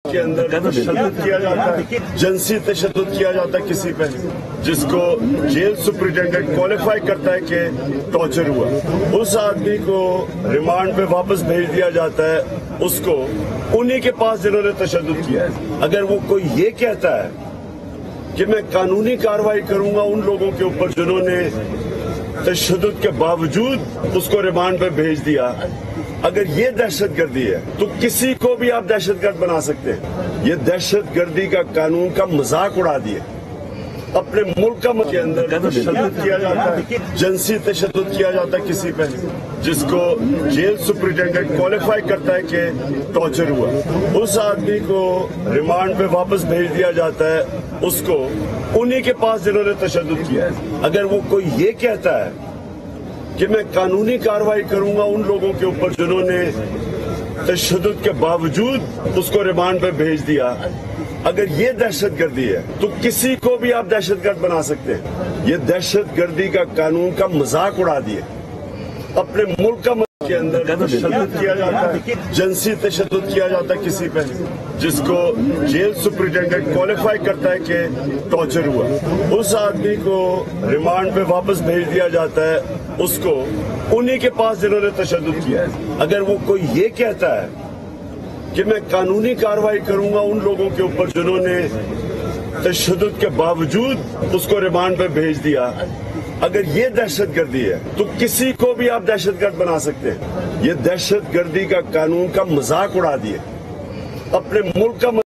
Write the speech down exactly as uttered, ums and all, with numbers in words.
کے اندر تشدد کیا جاتا ہے، جنسی تشدد کیا جاتا ہے کسی پہ، جس کو جیل سپرنٹینڈنٹ کوالیفائی کرتا ہے کہ ٹارچر ہوا، اس آدمی کو ریمانڈ پہ واپس بھیج دیا جاتا ہے، اس کو انہی کے پاس جنہوں نے تشدد کیا ہے۔ اگر وہ کوئی یہ کہتا ہے کہ میں قانونی کارروائی کروں گا ان لوگوں کے اوپر جنہوں نے تشدد کے باوجود اس کو ریمانڈ پہ بھیج دیا، اگر یہ دہشت گردی ہے تو کسی کو بھی آپ دہشت گرد بنا سکتے ہیں۔ یہ دہشت گردی کا قانون کا مذاق اڑا دیے۔ اپنے ملک کا کے اندر تشدد کیا جاتا ہے، جنسی تشدد کیا جاتا ہے کسی پہ، جس کو جیل سپرنٹینڈنٹ کوالیفائی کرتا ہے کہ ٹارچر ہوا، اس آدمی کو ریمانڈ پہ واپس بھیج دیا جاتا ہے، اس کو انہی کے پاس جنہوں نے تشدد کیا ہے۔ اگر وہ کوئی یہ کہتا ہے کہ میں قانونی کارروائی کروں گا ان لوگوں کے اوپر جنہوں نے تشدد کے باوجود اس کو ریمانڈ پہ بھیج دیا، اگر یہ دہشت گردی ہے تو کسی کو بھی آپ دہشت گرد بنا سکتے ہیں۔ یہ دہشت گردی کا قانون کا مذاق اڑا دیے۔ اپنے ملک کا کے اندر تشدد کیا جاتا ہے، جنسی تشدد کیا جاتا ہے کسی پہ، جس کو جیل سپرنٹینڈنٹ کوالیفائی کرتا ہے کہ ٹارچر ہوا، اس آدمی کو ریمانڈ پہ واپس بھیج دیا جاتا ہے، اس کو انہی کے پاس جنہوں نے تشدد کیا ہے۔ اگر وہ کوئی یہ کہتا ہے کہ میں قانونی کارروائی کروں گا ان لوگوں کے اوپر جنہوں نے تشدد کے باوجود اس کو ریمانڈ پہ بھیج دیا، اگر یہ دہشت گردی ہے تو کسی کو بھی آپ دہشت گرد بنا سکتے ہیں۔ یہ دہشت گردی کا قانون کا مذاق اڑا دیے۔ اپنے ملک کا